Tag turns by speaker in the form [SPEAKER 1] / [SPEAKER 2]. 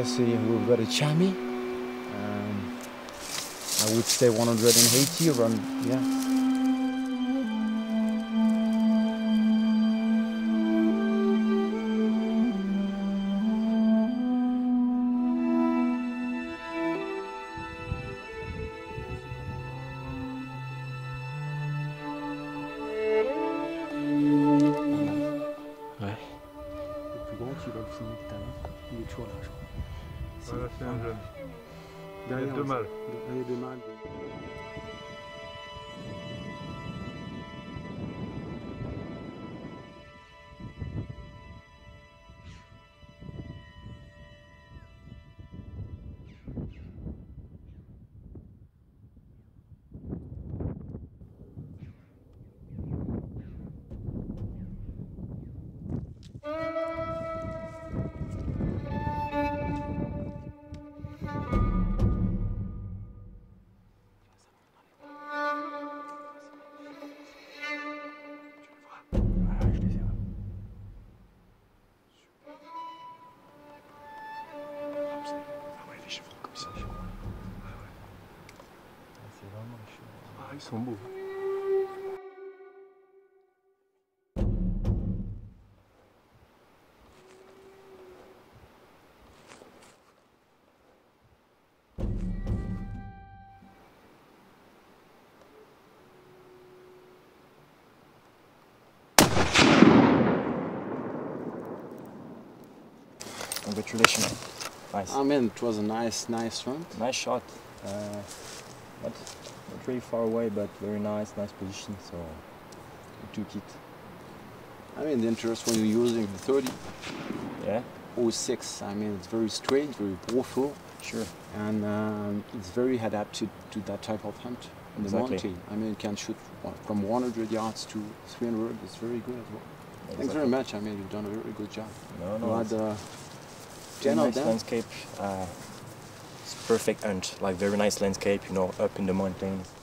[SPEAKER 1] I see we've got a chamois. I would say 180 around, yeah.
[SPEAKER 2] Tu vas le filmer tout à l'heure, il est toujours là, je crois.
[SPEAKER 3] Voilà, c'est un jeune.
[SPEAKER 2] Derrière,
[SPEAKER 3] il y a deux mâles.
[SPEAKER 2] Il y a deux mâles.
[SPEAKER 3] Ah, ils sont beaux.
[SPEAKER 4] Congratulations. Nice.
[SPEAKER 2] I mean, it was a nice run.
[SPEAKER 4] Nice shot. Not really far away, but very nice position. So we took it.
[SPEAKER 2] I mean, the interest when you're using the 30.
[SPEAKER 4] Yeah.
[SPEAKER 2] 06. I mean, it's very straight, very powerful.
[SPEAKER 4] Sure.
[SPEAKER 2] And it's very adapted to that type of hunt in the mountain. I mean, it can shoot from 100 yards to 300. It's very good as well.
[SPEAKER 4] Exactly.
[SPEAKER 2] Thanks very much. I mean, you've done a very good job.
[SPEAKER 4] No.
[SPEAKER 2] You had 10 of them.
[SPEAKER 4] Landscape. It's perfect hunt. Like very nice landscape. You know, up in the mountains.